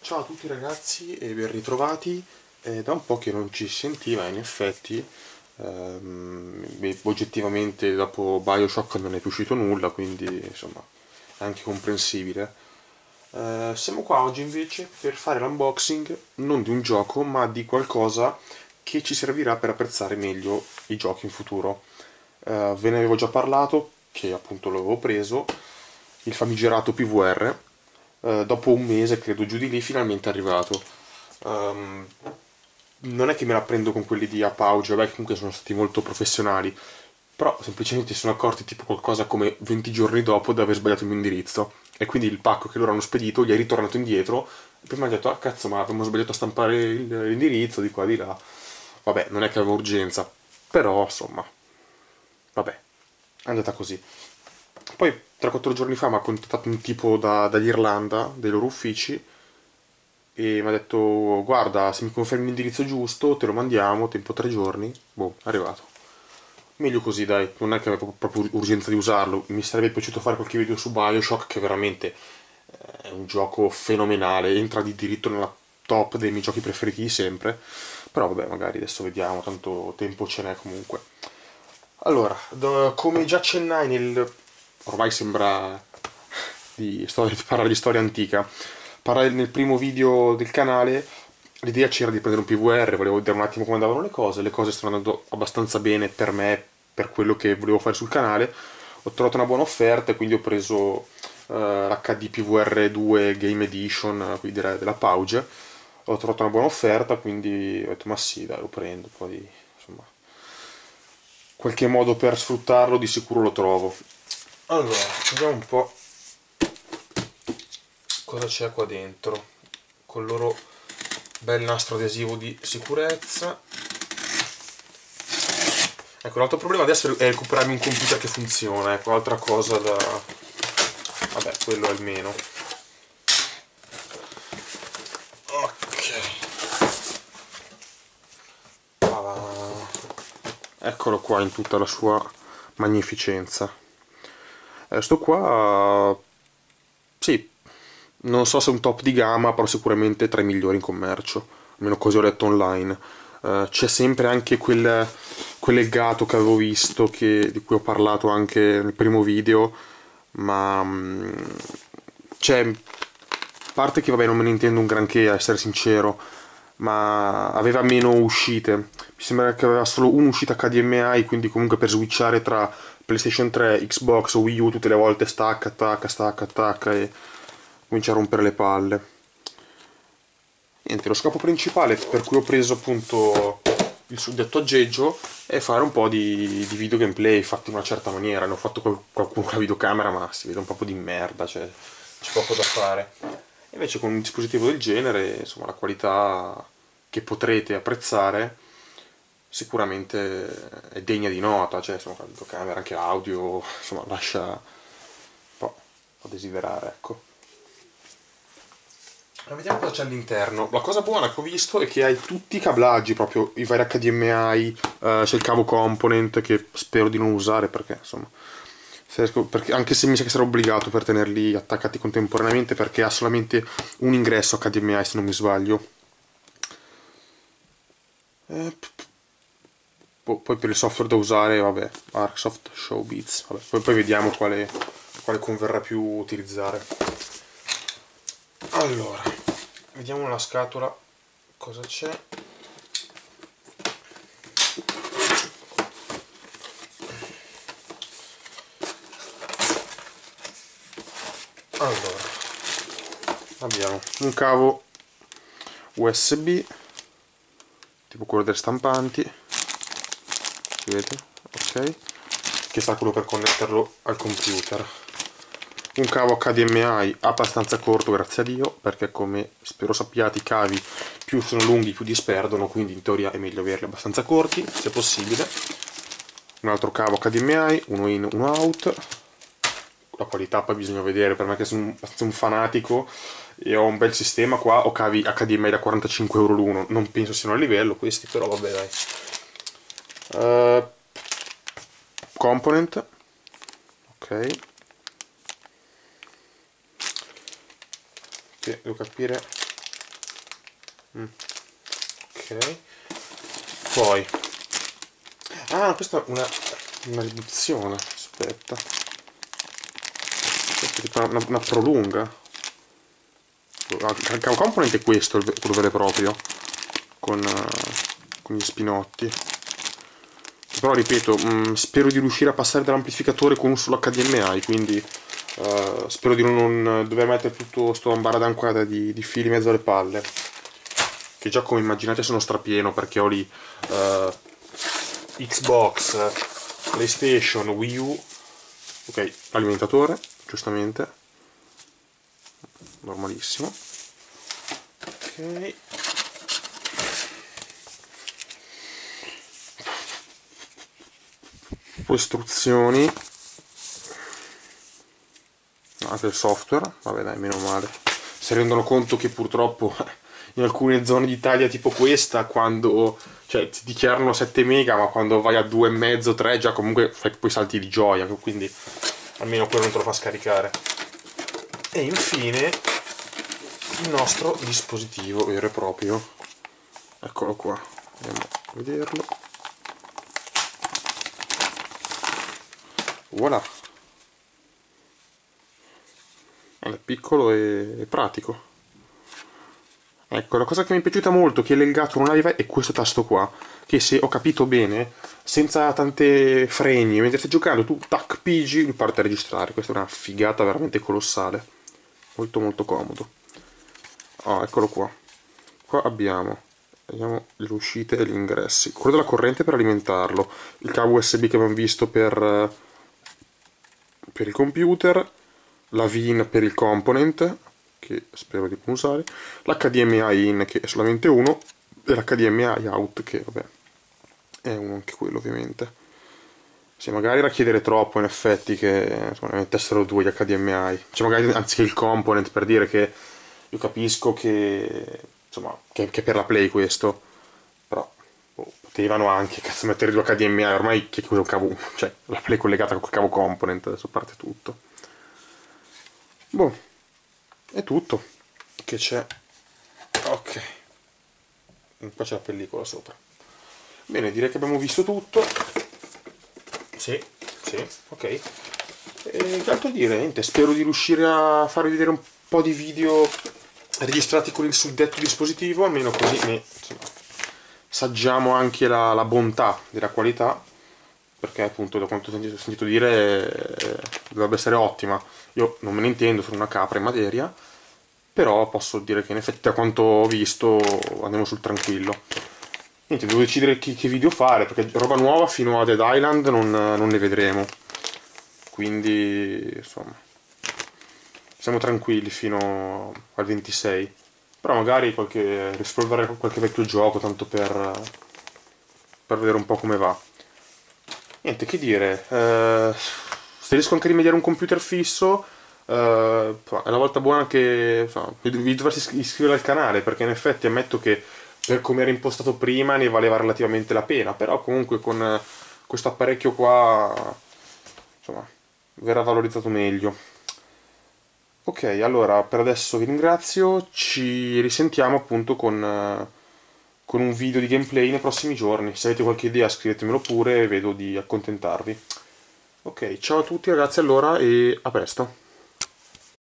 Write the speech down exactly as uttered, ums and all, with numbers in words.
Ciao a tutti ragazzi e ben ritrovati. È da un po' che non ci si sentiva, in effetti ehm, beh, oggettivamente dopo BioShock non è più uscito nulla, quindi insomma è anche comprensibile. Eh, siamo qua oggi invece per fare l'unboxing non di un gioco ma di qualcosa che ci servirà per apprezzare meglio i giochi in futuro. Eh, ve ne avevo già parlato, che appunto l'avevo preso, il famigerato P V R. Eh, dopo un mese, credo giù di lì, finalmente è arrivato. Ehm, Non è che me la prendo con quelli di Apauge, vabbè, che comunque sono stati molto professionali, però semplicemente si sono accorti tipo qualcosa come venti giorni dopo di aver sbagliato il mio indirizzo. E quindi il pacco che loro hanno spedito gli è ritornato indietro. E poi mi ha detto, ah cazzo, ma abbiamo sbagliato a stampare il- l'indirizzo di qua di là. Vabbè, non è che avevo urgenza, però insomma, vabbè, è andata così. Poi tre quattro giorni fa mi ha contattato un tipo da- dall'Irlanda, dei loro uffici, e mi ha detto guarda, se mi confermi l'indirizzo giusto te lo mandiamo, tempo tre giorni. Boh, è arrivato. Meglio così, dai, non è che avevo proprio urgenza di usarlo. Mi sarebbe piaciuto fare qualche video su BioShock, che veramente eh, è un gioco fenomenale, entra di diritto nella top dei miei giochi preferiti di sempre. Però vabbè, magari adesso vediamo, tanto tempo ce n'è comunque. Allora, do- come già accennai nel... ormai sembra di storia- parlare di storia antica. Parlare nel primo video del canale, l'idea c'era di prendere un P V R, volevo vedere un attimo come andavano le cose. Le cose stanno andando abbastanza bene per me, per quello che volevo fare sul canale. Ho trovato una buona offerta e quindi ho preso eh, l'H D P V R due Game Edition, eh, quindi della, della Pauge. Ho trovato una buona offerta, quindi ho detto ma sì, dai, lo prendo. Poi insomma, qualche modo per sfruttarlo di sicuro lo trovo. Allora, vediamo un po' cosa c'è qua dentro. Col loro bel nastro adesivo di sicurezza. Ecco, l'altro problema adesso è recuperarmi un computer che funziona. Ecco, altra cosa da... vabbè, quello almeno. Ok. Ah, eccolo qua in tutta la sua magnificenza. Eh, sto qua... sì, non so se è un top di gamma, però sicuramente tra i migliori in commercio. Almeno così ho letto online. Eh, c'è sempre anche quel, quel legato che avevo visto, che, di cui ho parlato anche nel primo video, ma mm, c'è, a parte che vabbè non me ne intendo un granché a essere sincero, ma aveva meno uscite. Mi sembra che aveva solo un'uscita H D M I, quindi comunque per switchare tra PlayStation tre, Xbox o Wii U tutte le volte stacca, attacca, stacca, attacca e comincia a rompere le palle. Niente, lo scopo principale per cui ho preso appunto il suddetto aggeggio è fare un po' di, di video gameplay fatti in una certa maniera. Ne ho fatto qual- qualcuno con la videocamera, ma si vede un po' di merda, cioè c'è poco da fare. Invece con un dispositivo del genere, insomma, la qualità che potrete apprezzare sicuramente è degna di nota, cioè insomma, la videocamera, anche l'audio, insomma, lascia un po' a desiderare, ecco. Ma vediamo cosa c'è all'interno. La cosa buona che ho visto è che hai tutti i cablaggi, proprio i vari H D M I, eh, c'è il cavo component che spero di non usare perché insomma, se riesco- perché- anche se mi sa che sarò obbligato per tenerli attaccati contemporaneamente perché ha solamente un ingresso H D M I se non mi sbaglio. Eh, p- p- po- poi per il software da usare, vabbè, Arcsoft Showbeats, vabbè, poi, poi vediamo quale, quale converrà più utilizzare. Allora, vediamo nella scatola cosa c'è. Allora, abbiamo un cavo U S B, tipo quello delle stampanti, si vede? Ok, che sarà quello per connetterlo al computer. Un cavo H D M I abbastanza corto, grazie a Dio, perché come spero sappiate i cavi più sono lunghi più disperdono, quindi in teoria è meglio averli abbastanza corti, se possibile. Un altro cavo H D M I, uno in, uno out. La qualità poi bisogna vedere, per me che sono un fanatico e ho un bel sistema qua, ho cavi H D M I da quarantacinque euro l'uno, non penso siano a livello questi, però vabbè dai. Uh, component, ok, che devo capire mm. Ok, poi ah, questa è una, una riduzione, aspetta, questa è tipo una, una prolunga. Il cavo component è questo, quello vero e proprio, con, con gli spinotti. Però ripeto, mh, spero di riuscire a passare dall'amplificatore con un solo H D M I, quindi uh, spero di non dover mettere tutto sto ambaradan di, di fili in mezzo alle palle, che già come immaginate sono strapieno, perché ho lì uh, Xbox, PlayStation, Wii U, ok, alimentatore, giustamente, normalissimo, ok. Poi istruzioni, anche il software, vabbè dai, meno male. Si rendono conto che purtroppo in alcune zone d'Italia tipo questa, quando cioè ti dichiarano sette mega, ma quando vai a due e mezzo, tre già comunque fai poi salti di gioia, quindi almeno quello non te lo fa scaricare. E infine il nostro dispositivo vero e proprio, eccolo qua, andiamo a vederlo. Voilà, è piccolo e pratico. Ecco, la cosa che mi è piaciuta molto, che l'Elgato non aveva, è questo tasto qua, che se ho capito bene, senza tante freni, mentre stai giocando tu tac pigi, lui parte a registrare. Questa è una figata veramente colossale, molto molto comodo. Ah, eccolo qua. Qua abbiamo, vediamo le uscite e gli ingressi. Quello della corrente per alimentarlo, il cavo U S B che abbiamo visto per, per il computer, la V I N per il component, che spero di non usare, l'H D M I in che è solamente uno, e l'H D M I out che vabbè è uno anche quello ovviamente. Se magari era chiedere troppo in effetti che insomma, ne mettessero due gli H D M I, cioè magari anziché il component, per dire che io capisco che insomma che, che per la Play questo, però boh, potevano anche cazzo mettere due H D M I, ormai che quello cavo, cioè la Play collegata col cavo component, adesso parte tutto. Boh, è tutto che c'è. Ok, qua c'è la pellicola sopra. Bene, direi che abbiamo visto tutto. Sì, sì, ok. E che altro dire? Niente, spero di riuscire a farvi vedere un po' di video registrati con il suddetto dispositivo, almeno così ne insomma, saggiamo anche la, la bontà della qualità, perché appunto da quanto ho sentito dire eh, dovrebbe essere ottima. Io non me ne intendo, sono una capra in materia, però posso dire che in effetti da quanto ho visto andiamo sul tranquillo. Niente, devo decidere che, che video fare, perché roba nuova fino a Dead Island non, non ne vedremo, quindi insomma siamo tranquilli fino al ventisei, però magari qualche, rispolvere qualche vecchio gioco tanto per, per vedere un po' come va. Niente, che dire, eh, se riesco anche a rimediare un computer fisso, eh, è la volta buona che insomma, vi dovreste iscrivere al canale, perché in effetti ammetto che per come era impostato prima ne valeva relativamente la pena, però comunque con questo apparecchio qua insomma verrà valorizzato meglio. Ok, allora per adesso vi ringrazio, ci risentiamo appunto con, con un video di gameplay nei prossimi giorni. Se avete qualche idea scrivetemelo pure e vedo di accontentarvi. Ok, ciao a tutti ragazzi allora e a presto.